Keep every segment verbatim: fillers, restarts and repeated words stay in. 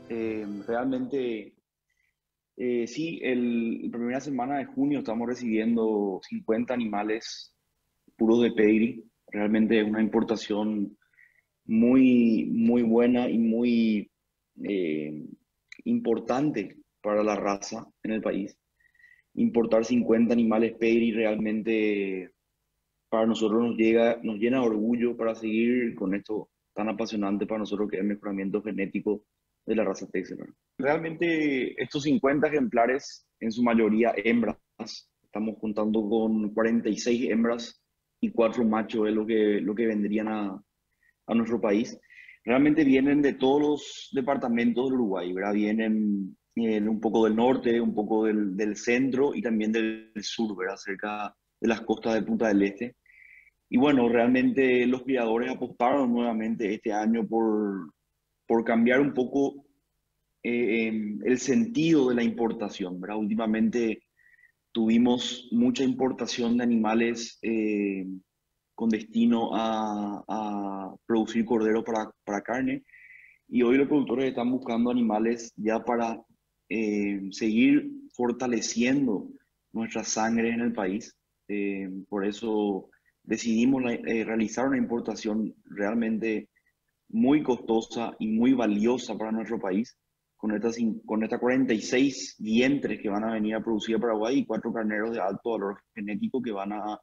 Eh, realmente, eh, sí, el, la primera semana de junio estamos recibiendo cincuenta animales puros de pedigree. Realmente es una importación muy, muy buena y muy eh, importante para la raza en el país. Importar cincuenta animales pedigree realmente para nosotros nos llega, nos llena de orgullo para seguir con esto tan apasionante para nosotros que es el mejoramiento genético de la raza Texel. Realmente estos cincuenta ejemplares, en su mayoría hembras, estamos contando con cuarenta y seis hembras y cuatro machos, es lo que, lo que vendrían a, a nuestro país. Realmente vienen de todos los departamentos del Uruguay, ¿verdad? Vienen eh, un poco del norte, un poco del, del centro y también del sur, ¿verdad? Cerca de las costas de Punta del Este. Y bueno, realmente los criadores apostaron nuevamente este año por, por cambiar un poco eh, em, el sentido de la importación, ¿verdad? Últimamente tuvimos mucha importación de animales eh, con destino a, a producir cordero para, para carne y hoy los productores están buscando animales ya para eh, seguir fortaleciendo nuestra sangre en el país. Eh, por eso decidimos la- eh, realizar una importación realmente muy costosa y muy valiosa para nuestro país, con estas, cin- con estas cuarenta y seis vientres que van a venir a producir a Paraguay y cuatro carneros de alto valor genético que van a,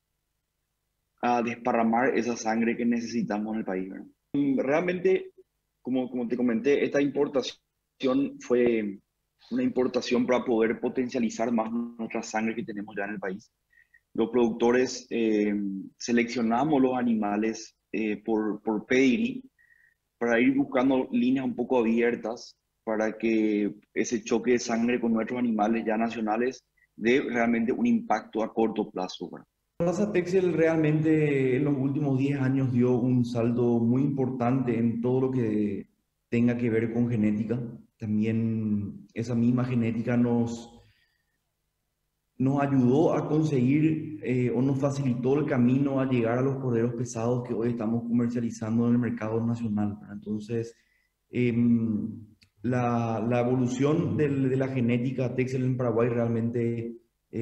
a desparramar esa sangre que necesitamos en el país, ¿verdad? Mm, Realmente, como, como te comenté, esta importación fue una importación para poder potencializar más nuestra sangre que tenemos ya en el país. Los productores eh, seleccionamos los animales eh, por, por pedigree para ir buscando líneas un poco abiertas para que ese choque de sangre con nuestros animales ya nacionales dé realmente un impacto a corto plazo, ¿verdad? La raza Texel realmente en los últimos diez años dio un salto muy importante en todo lo que tenga que ver con genética. También esa misma genética nos, nos ayudó a conseguir eh, o nos facilitó el camino a llegar a los corderos pesados que hoy estamos comercializando en el mercado nacional, ¿verdad? Entonces, em, la, la evolución del- de la genética Texel en Paraguay realmente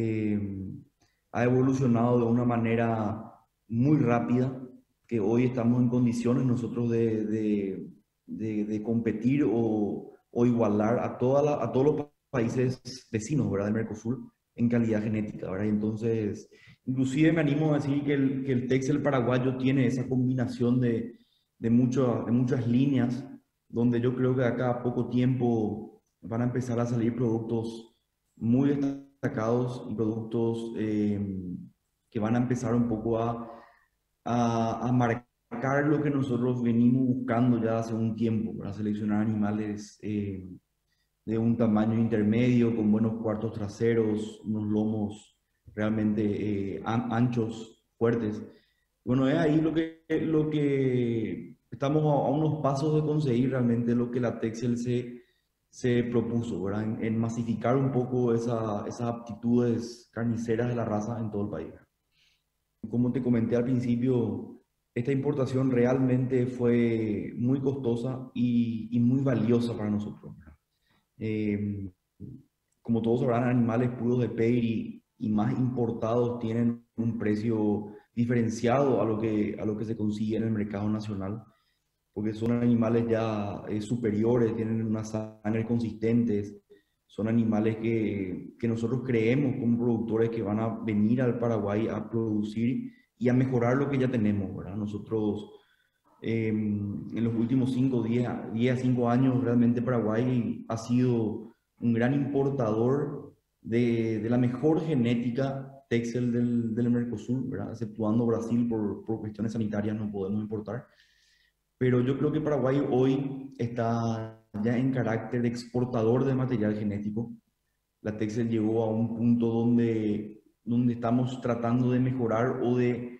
em, ha evolucionado de una manera muy rápida, que hoy estamos en condiciones nosotros de, de- de- de competir o, o igualar a, toda la- a todos los países vecinos, ¿verdad? Del Mercosur en calidad genética, ¿verdad? Y entonces, inclusive me animo a decir que el, que el Texel paraguayo tiene esa combinación de, de, mucho- de muchas líneas, donde yo creo que de acá a poco tiempo van a empezar a salir productos muy destacados y productos eh, que van a empezar un poco a, a, a marcar lo que nosotros venimos buscando ya hace un tiempo, para seleccionar animales eh, de un tamaño intermedio, con buenos cuartos traseros, unos lomos realmente eh, an- anchos, fuertes. Bueno, es ahí lo que, lo que estamos a, a unos pasos de conseguir realmente lo que la Texel se, se propuso, ¿verdad? En, en masificar un poco esa- esas aptitudes carniceras de la raza en todo el país. Como te comenté al principio, esta importación realmente fue muy costosa y, y muy valiosa para nosotros, ¿verdad? Eh, Como todos sabrán, animales puros de pedigree y más importados tienen un precio diferenciado a lo que, a lo que se consigue en el mercado nacional, porque son animales ya eh, superiores, tienen una sangre consistentes, son animales que, que nosotros creemos como productores que van a venir al Paraguay a producir y a mejorar lo que ya tenemos, ¿verdad? Nosotros eh, en los últimos cinco diez diez cinco años, realmente Paraguay ha sido un gran importador de, de la mejor genética Texel del, del Mercosur, ¿verdad? Exceptuando Brasil por, por cuestiones sanitarias no podemos importar. Pero yo creo que Paraguay hoy está ya en carácter de exportador de material genético. La Texel llegó a un punto donde, donde estamos tratando de mejorar o de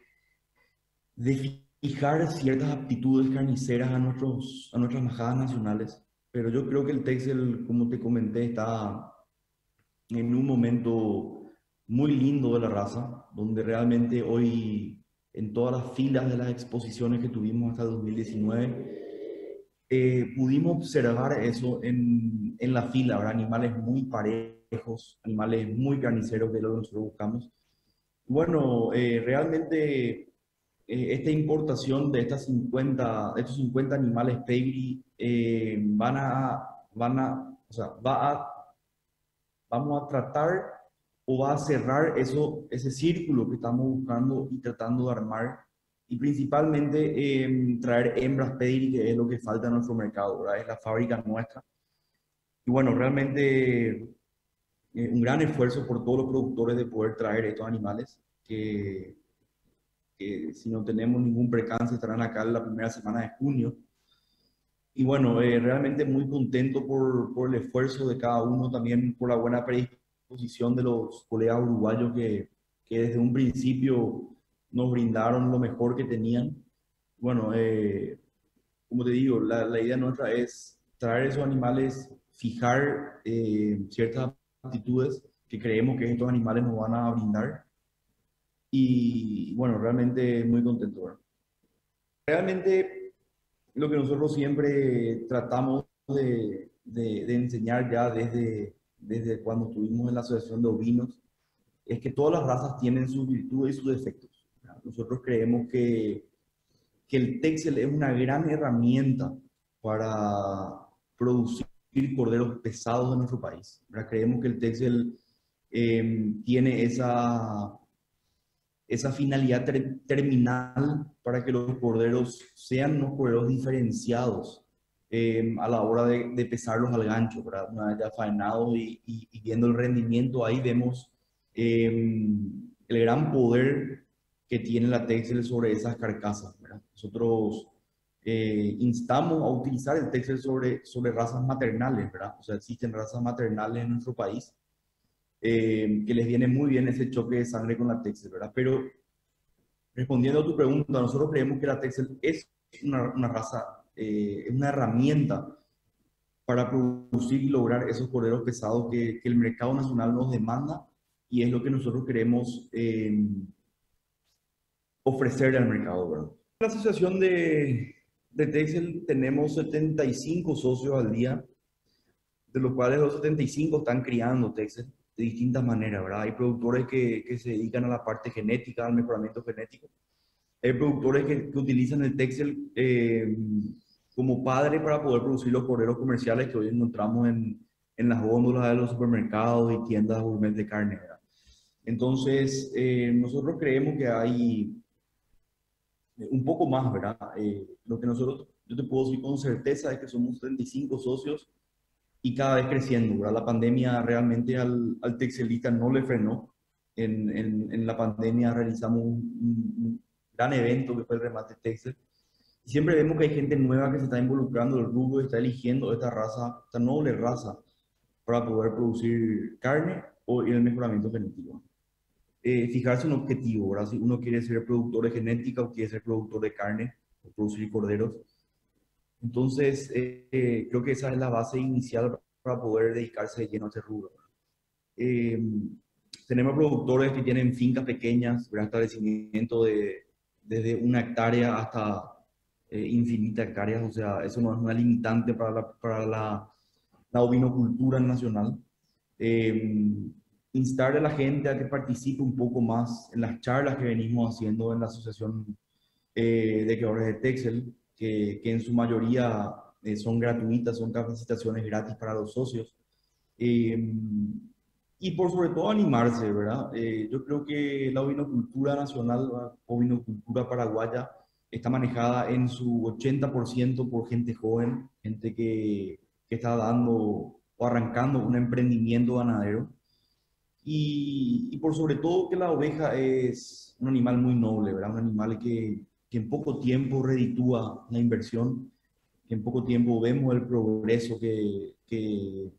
de fijar ciertas aptitudes carniceras a, nuestros, a nuestras majadas nacionales. Pero yo creo que el Texel, como te comenté, está en un momento muy lindo de la raza, donde realmente hoy, en todas las filas de las exposiciones que tuvimos hasta dos mil diecinueve, eh, pudimos observar eso en, en la fila, ¿verdad? Animales muy parejos, animales muy carniceros, que es lo que nosotros buscamos. Bueno, eh, realmente eh, esta importación de, estas cincuenta, de estos cincuenta animales pedigree eh, van a, van a, o sea, va a, vamos a tratar o va a cerrar eso, ese círculo que estamos buscando y tratando de armar y principalmente eh, traer hembras pedigree, que es lo que falta en nuestro mercado, ¿verdad? Es la fábrica nuestra. Y bueno, realmente eh, un gran esfuerzo por todos los productores de poder traer estos animales que que si no tenemos ningún percance estarán acá en la primera semana de junio. Y bueno, eh, realmente muy contento por, por el esfuerzo de cada uno, también por la buena predisposición de los colegas uruguayos que, que desde un principio nos brindaron lo mejor que tenían. Bueno, eh, como te digo, la, la idea nuestra es traer esos animales, fijar eh, ciertas aptitudes que creemos que estos animales nos van a brindar y bueno, realmente muy contento, ¿verdad? Realmente lo que nosotros siempre tratamos de, de- de enseñar ya desde, desde cuando estuvimos en la Asociación de Ovinos es que todas las razas tienen sus virtudes y sus defectos, ¿verdad? Nosotros creemos que, que el Texel es una gran herramienta para producir corderos pesados en nuestro país, ¿verdad? Creemos que el Texel eh, tiene esa esa finalidad ter terminal para que los corderos sean unos corderos diferenciados eh, a la hora de, de, pesarlos al gancho, ¿verdad? Una vez ya faenados y, y, y, viendo el rendimiento, ahí vemos eh, el gran poder que tiene la Texel sobre esas carcasas, ¿verdad? Nosotros eh, instamos a utilizar el Texel sobre, sobre razas maternales, ¿verdad? O sea, existen razas maternales en nuestro país eh, que les viene muy bien ese choque de sangre con la Texel, ¿verdad? Pero respondiendo a tu pregunta, nosotros creemos que la Texel es una, una raza, eh, es una herramienta para producir y lograr esos corderos pesados que, que el mercado nacional nos demanda y es lo que nosotros queremos eh, ofrecerle al mercado, ¿verdad? En la asociación de, de Texel tenemos setenta y cinco socios al día, de los cuales los setenta y cinco están criando Texel de distintas maneras, ¿verdad? Hay productores que, que se dedican a la parte genética, al mejoramiento genético. Hay productores que, que utilizan el Texel eh, como padre para poder producir los corderos comerciales que hoy encontramos en, en las góndolas de los supermercados y tiendas gourmet de carne, ¿verdad? Entonces, eh, nosotros creemos que hay un poco más, ¿verdad? Eh, lo que nosotros, yo te puedo decir con certeza es que somos treinta y cinco socios y cada vez creciendo, ¿verdad? La pandemia realmente al, al texelista no le frenó. En, en, en la pandemia realizamos un, un, un, gran evento que fue el Remate Texel. Y siempre vemos que hay gente nueva que se está involucrando en el rubro y está eligiendo esta raza, esta noble raza, para poder producir carne o el mejoramiento genético. Eh, fijarse un objetivo, ¿verdad? Si uno quiere ser productor de genética o quiere ser productor de carne o producir corderos, entonces, eh, eh, creo que esa es la base inicial para poder dedicarse de lleno a ese rubro. Eh, tenemos productores que tienen fincas pequeñas, ¿verdad? Establecimiento de, desde una hectárea hasta eh, infinitas hectáreas, o sea, eso no es una limitante para la, para la, la ovinocultura nacional. Eh, instar a la gente a que participe un poco más en las charlas que venimos haciendo en la Asociación eh, de Creadores de Texel, que, que en su mayoría eh, son gratuitas, son capacitaciones gratis para los socios. Eh, y por sobre todo animarse, ¿verdad? Eh, yo creo que la ovinocultura nacional, la ovinocultura paraguaya, está manejada en su ochenta por ciento por gente joven, gente que, que está dando o arrancando un emprendimiento ganadero. Y, y por sobre todo que la oveja es un animal muy noble, ¿verdad? Un animal que, que en poco tiempo reditúa la inversión, que en poco tiempo vemos el progreso que, que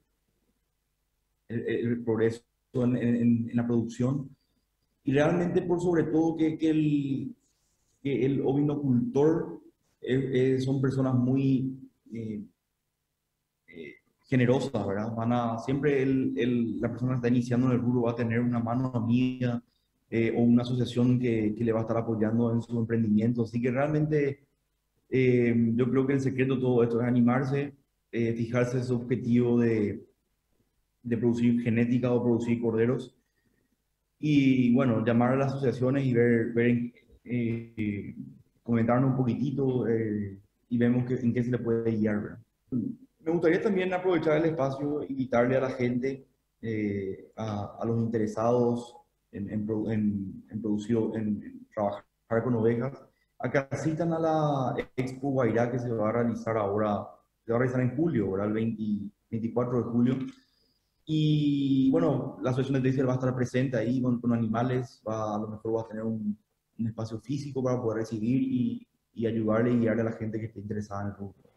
el, el progreso en, en, en, la producción y realmente por sobre todo que, que, el, que el ovinocultor eh, eh, son personas muy eh, eh, generosas, ¿verdad? Van a, siempre el, el, la persona que está iniciando en el rubro va a tener una mano amiga eh, o una asociación que, que le va a estar apoyando en su emprendimiento, así que realmente Eh, yo creo que el secreto de todo esto es animarse, eh, fijarse ese objetivo de, de producir genética o producir corderos y bueno, llamar a las asociaciones y ver, ver eh, comentarnos un poquitito eh, y vemos que, en qué se le puede guiar, ¿verdad? Me gustaría también aprovechar el espacio, invitarle a la gente, eh, a, a los interesados en, en, produ- en, en producción, en, en trabajar con ovejas, a que asistan a la Expo Guairá que se va a realizar ahora, se va a realizar en julio, ¿verdad? El veinte veinticuatro de julio. Y bueno, la asociación de Texel va a estar presente ahí con, con animales, va, a lo mejor va a tener un, un espacio físico para poder recibir y, y ayudarle y guiarle a la gente que esté interesada en el rubro.